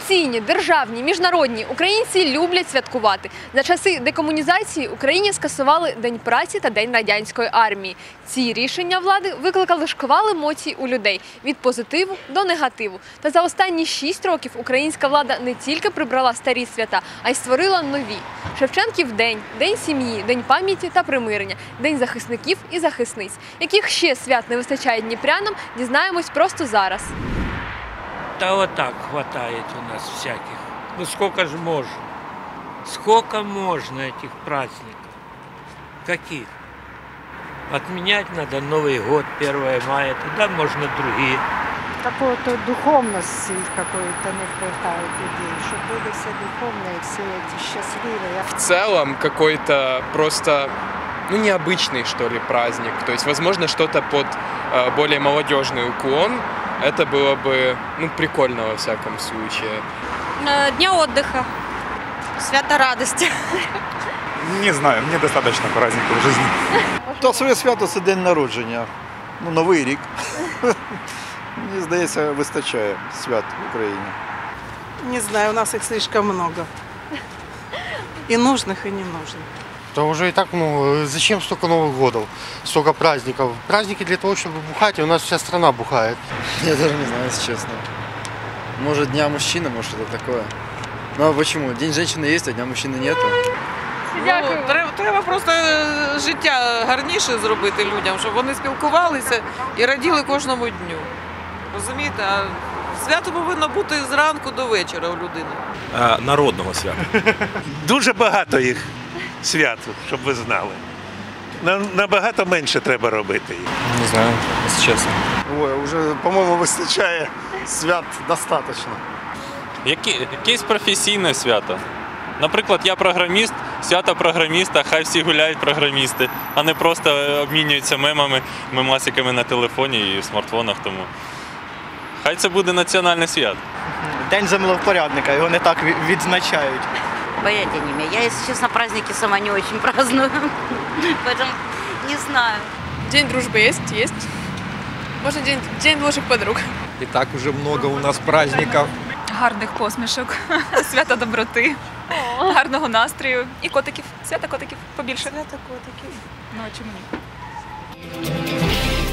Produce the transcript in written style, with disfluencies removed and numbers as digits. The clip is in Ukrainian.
Офіційні, державні, міжнародні українці люблять святкувати. За часи декомунізації Україні скасували День праці та День радянської армії. Ці рішення влади викликали шквал емоцій у людей – від позитиву до негативу. Та за останні 6 років українська влада не тільки прибрала старі свята, а й створила нові. Шевченків день, День сім'ї, День пам'яті та примирення, День захисників і захисниць. Яких ще свят не вистачає дніпрянам, дізнаємось просто зараз. Да вот так хватает у нас всяких. Ну сколько же можно? Сколько можно этих праздников? Каких? Отменять надо Новый год, 1 мая, тогда можно другие. Какой-то духовности какой-то не хватает людей, чтобы были все духовные, все эти счастливые. В целом какой-то просто, необычный, что ли, праздник. То есть, возможно, что-то под более молодежный уклон. Это было бы, прикольно во всяком случае. Дня отдыха, свято радости. Не знаю, мне достаточно праздников в жизни. Та своє свято – це день народження, Новий рік. Мені здається, вистачає свят в Україні. Не знаю, у нас их слишком много. И нужных, и ненужных. Да уже и так много. Зачем столько Новых годов, столько праздников? Праздники для того, чтобы бухать, и у нас вся страна бухает. Я даже не знаю, если честно. Может, Дня мужчины, может, что-то такое. Ну а почему? День женщины есть, а Дня мужчины нету. Треба просто життя гарніше зробити людям, щоб вони спілкувалися і раділи кожному дню. Розумієте? А свято повинно бути зранку до вечора у людини. Народного свята. Дуже багато їх свят, щоб ви знали. Набагато менше треба робити їх. Не знаю, если честно. Ой, вже, по-моєму, вистачає свят достатньо. Якесь професійне свято. Наприклад, я програміст, свято програміста, хай всі гуляють програмісти, а не просто обмінюються мемасиками на телефоні і смартфонах. Тому хай це буде національне свято. День землевпорядника, його не так відзначають. Понятия не имею. Я, если честно, праздники сама не очень праздную. Поэтому не знаю. День дружби є? Можна День лучших подруг. И так уже много у нас праздников. Гарних посмішок, свята доброти, гарного настрою і котиків. Свята котиків побільше. Свято котиків. Ну, а чому ні?